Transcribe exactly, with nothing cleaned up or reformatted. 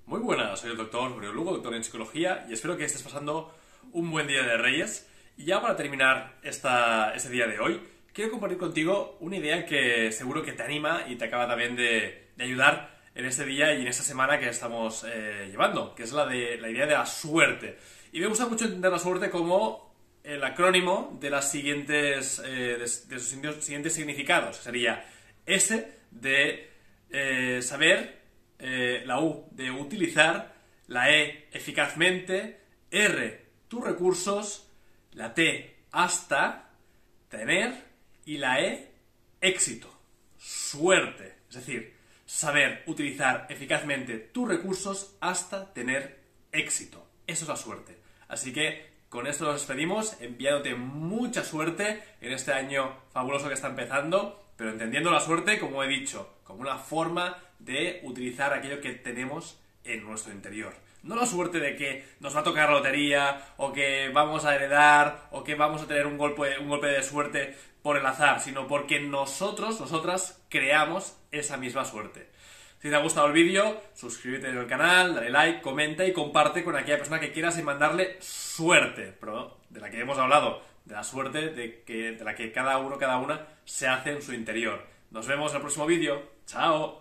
Muy buenas, soy el doctor Mario Lugo, doctor en psicología, y espero que estés pasando un buen día de Reyes. Y ya para terminar esta, este día de hoy, quiero compartir contigo una idea que seguro que te anima y te acaba también de, de ayudar en este día y en esta semana que estamos eh, llevando, que es la de la idea de la suerte. Y me gusta mucho entender la suerte como el acrónimo de las siguientes eh, de, de sus siguientes significados. Sería S de eh, saber, eh, la U de utilizar, la E eficazmente, R tus recursos, la T hasta, tener, y la E éxito, suerte. Es decir, saber utilizar eficazmente tus recursos hasta tener éxito. Eso es la suerte. Así que con esto nos despedimos, enviándote mucha suerte en este año fabuloso que está empezando, pero entendiendo la suerte, como he dicho, como una forma de utilizar aquello que tenemos en nuestro interior. No la suerte de que nos va a tocar la lotería, o que vamos a heredar, o que vamos a tener un golpe, un golpe de suerte por el azar, sino porque nosotros, nosotras, creamos esa misma suerte. Si te ha gustado el vídeo, suscríbete en el canal, dale like, comenta y comparte con aquella persona que quieras y mandarle suerte, pero de la que hemos hablado, de la suerte de, que, de la que cada uno, cada una se hace en su interior. Nos vemos en el próximo vídeo. ¡Chao!